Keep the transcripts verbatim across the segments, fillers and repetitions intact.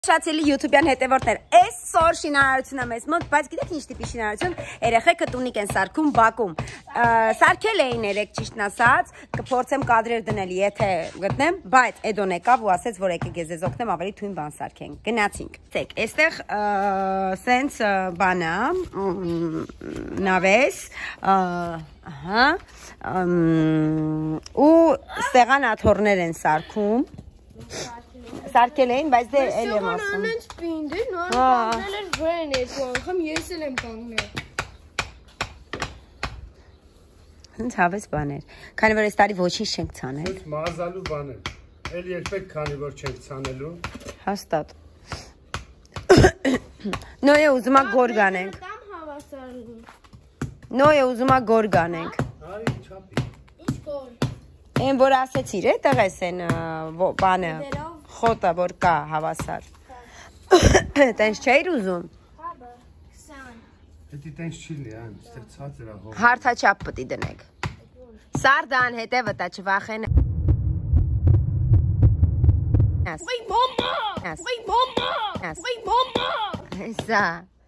Շացելի YouTube-յան հետևորդներ, այսօր շինարարություն եմ ես մոտ, բայց գիտեք ինչ տիպի շինարարություն, երեխեքը տունիկ են սարքում բակում, սարքել էին երեք ճիշտն ասած, կփորձեմ կադրեր դնել, եթե գտնեմ, բայց Էդոն եկավ ու ասեց, որ եկեք ես ձեզ օգնեմ ավելի թույն բան սարքենք, գնացինք, ցեք, այստեղ սենց բան է, նավես, ահա, ու սեղանաթոռներ են սարքում Սարքել էին, բայց դե էլ եմ ասում։ Սեղանանց պինդ է, նորը կանգնել էր վեն երկու անգամ, ես էլ եմ կանգնել։ Հենց հավես բաներ, քանի որ այս տարի ոչինչ չենք ցանել։ Հենց մազալու բաներ, էլ երբեք քանի որ չենք ցանելու։ Հաստատ։ Նոյե ուզում ա գոր գանենք։ Նոյե ուզում ա գոր գանենք։ Արի չափի։ Ինչ գոր։ Էն որ ասեցիր, է տղես են բանը։ Խոտը, որ կա հավասար։ Տենց չէիր ուզում։ Հետի տենց չի լի, այն, ստեղ ցածր է հող։ Հարթաչափ պտի դնեք։ Սարդան հետևը տա չվախեն։ Ոյ մամա, ոյ մամա, ոյ մամա։ Սա։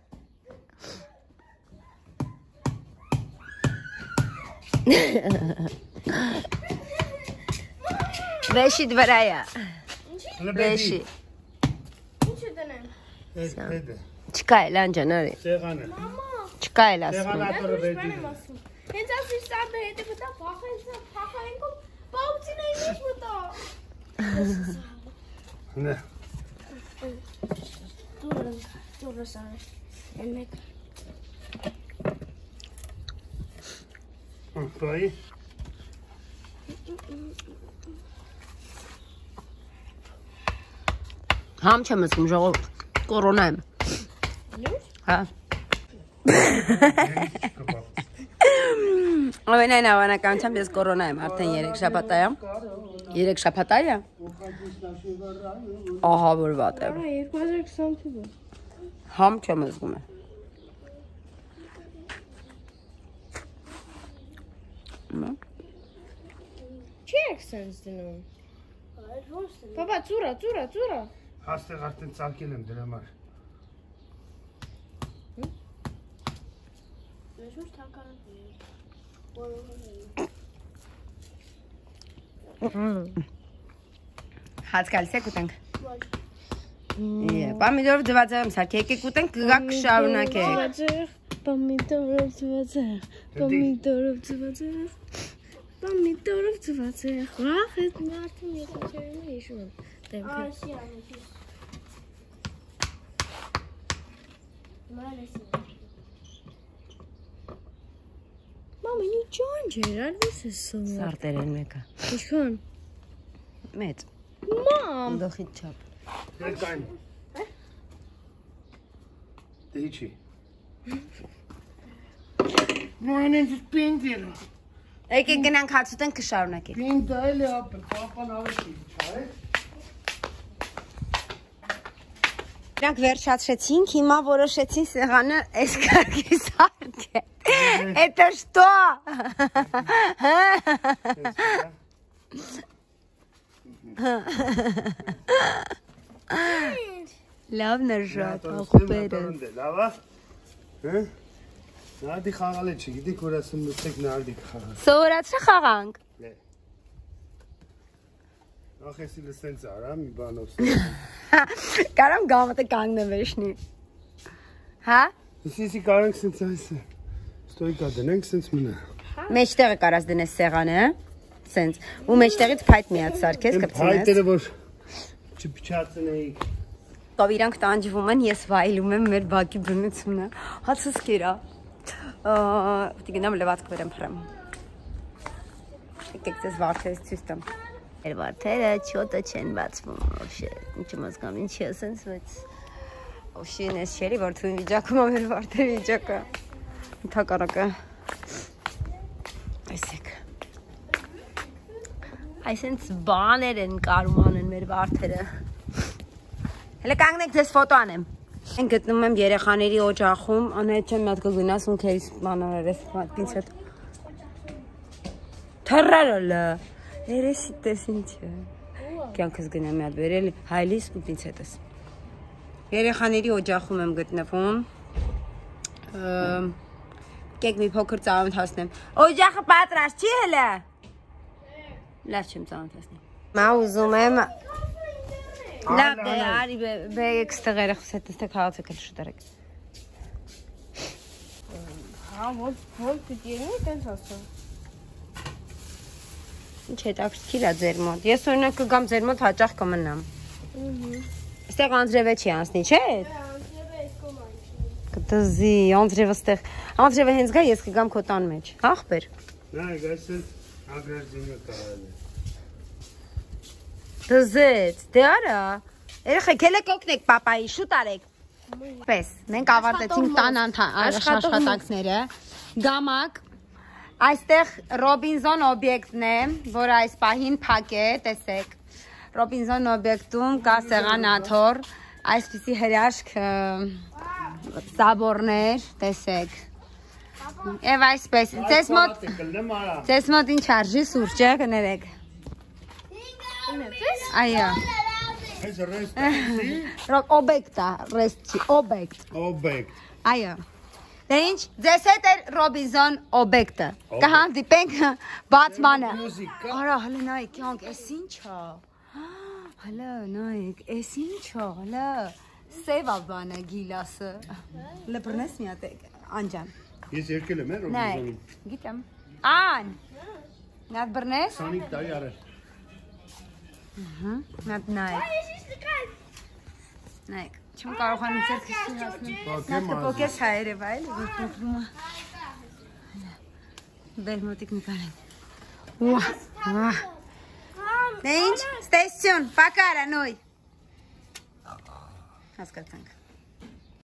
Վեշիդ վրայա։ Վեշի։ Ինչ դնեմ։ Հետ հետը։ Չկա էլ անջան արի։ Սեղանը։ Չկա էլ ասում։ Սեղանատորը վերդի։ Հենց ասի սարդը հետը մտա, փախայնցա, փախայնքում, պաուցին էին ինչ մտա։ Նե։ Դուրը, դուրը սարը, են մեկ։ Բայի։ Համ չեմ ասում, ժողովուրդ, կորոնա եմ։ Հա։ Ամենայն հավանականությամբ ես կորոնա եմ, արդեն երեք շաբաթ է։ Երեք շաբաթ է։ Ահա որ վատ է։ երկու հազար քսան թիվը։ Համ չեմ զգում է։ Չի եք սենց դնում։ Պապա, ծուրա, ծուրա, ծուրա։ Հաստեղ արդեն ծակել եմ դրա համար։ Հացկալիս եք ուտենք։ Պամիդորով ձվածեղ եմ սարք, եկեք ուտենք, կգակ շարունակեք։ Պամիդորով ձվածեղ, պամիդորով ձվածեղ, պամիդորով ձվածեղ, վախ հետ մարդին եկաչերին է իշում եմ տեմքը։ Աշի ամեքիս։ Մամի, նի ճանջ էր, ալվես է սոմը։ Սարտեր են մեկը։ Իշխան։ Մեծ։ Մամ։ Դոխիտ չապ։ Դեք այն։ Դե իչի։ Նոյն ինձ պինդ էր։ Եկեք գնանք հաց ուտենք կշարունակենք։ Պինդ այլ է ապել, պապան ավետի, չա է։ Նրանք վերջացրեցինք, հիմա որոշեցին սեղանը այս կարգի սարքել։ Это что? Լավն է շատ, ախպերը։ Լավ է։ Նարդի խաղալ է չգիտեք, որ ասում մտեք նարդի կխաղալ։ Սովորացրը խաղանք։ Ախ ես իլը սենց արա, մի բանով սենց։ Կարամ գամատը կանգնը վեշնի։ Հա? Իսիսի կարանք սենց այս է։ Ստոյկա դնենք սենց մնա։ Մեջտեղը կարաս դնես սեղանը, սենց, ու մեջտեղից փայտ միած սարքես կպցնես։ Փայտերը որ չպչացնեիք։ Կավ իրանք տանջվում են, ես վայլում եմ մեր բակի բնությունը, հացս կերա, ուտի գնամ լվացք վերեմ պրեմ, եկեք ձեզ վարդերս ծույս տամ, էր վարդերը չոտը չեն բացվում, ովշե, ինչը մազգամ, ինչ ես ընց վեց, ովշե ես չերի, որ թույն վիճակում ա մեր վարդեր վիճակը, ընդհակարակը, այսեք, այսենց բաներ են կարուման են մեր վարդերը, Հələ կանգնեք ձեզ ֆոտո անեմ։ Են գտնում եմ երեխաների օջախում, անհետ չեմ մատ կգնաս ու քեզ մանորես պինցետ։ Թռարոլը։ Երեսի տես ինչ է։ Կյանքս գնամ մի հատ վերել հայլիս ու պինցետս։ Երեխաների օջախում եմ գտնվում։ Կեք մի փոքր ծանոթ հասնեմ։ Օջախը պատրաստ չի հələ։ Լավ չեմ ծանոթ հասնեմ։ Մա ուզում եմ Լավ դե արի բերեք ստեղ երեխաս հետ ստեղ քաղացեք էլ շուտ արեք։ Հա, ո՞ր ո՞ր դիերնի տենց ասա։ Ինչ հետաքրքիր է ձեր մոտ։ Ես օրինակ կգամ ձեր մոտ հաճախ կմնամ։ Ստեղ Անձրևը չի անցնի, չէ՞։ Կտզի, Անձրևը ստեղ։ Անձրևը հենց գա, ես կգամ քո տան մեջ։ Ախպեր։ Նայ, գայսել ագրարդինը կարել է։ Տզեց, դե արա։ Երեխեք, ելեք օգնեք պապայի, շուտ արեք։ Պես, մենք ավարտեցինք տան աշխատանքները։ Գամակ, այստեղ Ռոբինզոն օբյեկտն է, որ այս պահին փակ է, տեսեք։ Ռոբինզոն օբյեկտում կա սեղանաթոռ, այսպիսի հրաշք սաբորներ, տեսեք։ Եվ այսպես, ձեզ մոտ, ձեզ մոտ ինչ արժի սուրճը, կներեք։ Այո։ Այս ռեստ Օբյեկտա, ռեստ չի, օբյեկտ։ օբյեկտ։ Այո։ Դե ինչ, ձեզ հետ էր Ռոբինզոն օբյեկտը։ Կհանդիպենք բացմանը։ Արա, հələ նայեք, կյանք, էս ինչ է։ Հələ նայեք, էս ինչ է, հələ սև է բանը գիլասը։ Հələ բռնես մի հատ անջան։ Ես երկել եմ, Նայեք, Ռոբինզոնին։ գիտեմ։ Ան։ Մի հատ բռնես։ քսանհինգ տարի առաջ։ Մի հատ նայեք։ Նայեք, չեմ կարողանում ձեր քիչին հասնել։ Նա կպոկես հայերև այլ, որ փոքրում է։ Բերմոտիկ նկարեն։ Ուա, ուա։ Դե ինչ, ստեսյուն, պակարա նոյ։ Հասկացանք։